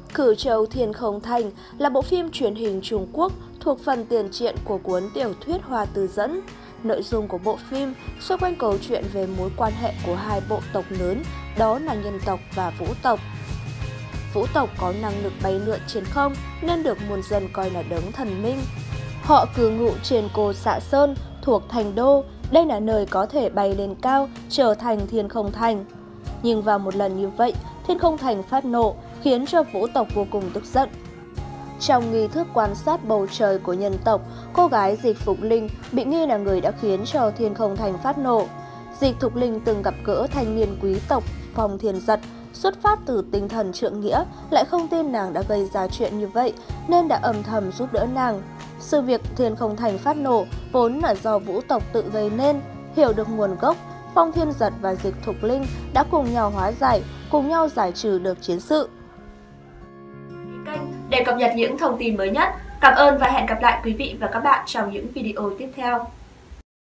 Cửu Châu Thiên Không Thành là bộ phim truyền hình Trung Quốc thuộc phần tiền truyện của cuốn tiểu thuyết Hoa Tư Dẫn. Nội dung của bộ phim xoay quanh câu chuyện về mối quan hệ của hai bộ tộc lớn, đó là nhân tộc và vũ tộc. Vũ tộc có năng lực bay lượn trên không nên được muôn dân coi là đấng thần minh. Họ cư ngụ trên Cô Xạ Sơn thuộc thành đô, đây là nơi có thể bay lên cao trở thành Thiên Không Thành. Nhưng vào một lần như vậy, Thiên Không Thành phát nộ khiến cho vũ tộc vô cùng tức giận. Trong nghi thức quan sát bầu trời của nhân tộc, cô gái Dịch Phục Linh bị nghi là người đã khiến cho Thiên Không Thành phát nộ. Dịch Thục Linh từng gặp gỡ thanh niên quý tộc Phong Thiên Giật, xuất phát từ tinh thần trượng nghĩa, lại không tin nàng đã gây ra chuyện như vậy nên đã âm thầm giúp đỡ nàng. Sự việc Thiên Không Thành phát nổ vốn là do vũ tộc tự gây nên. Hiểu được nguồn gốc, Phong Thiên Giật và Dịch Thục Linh đã cùng nhau hóa giải, cùng nhau giải trừ được chiến sự. Kênh để cập nhật những thông tin mới nhất. Cảm ơn và hẹn gặp lại quý vị và các bạn trong những video tiếp theo.